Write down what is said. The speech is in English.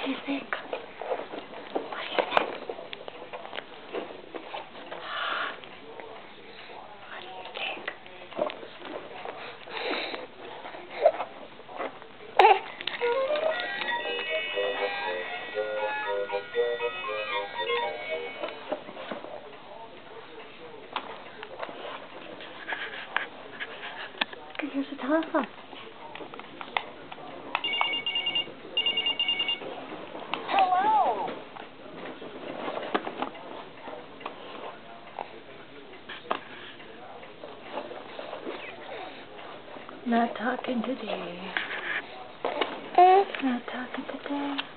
do you think? What do you think? What do you think? Okay, here's the telephone. Not talking today. Not talking today.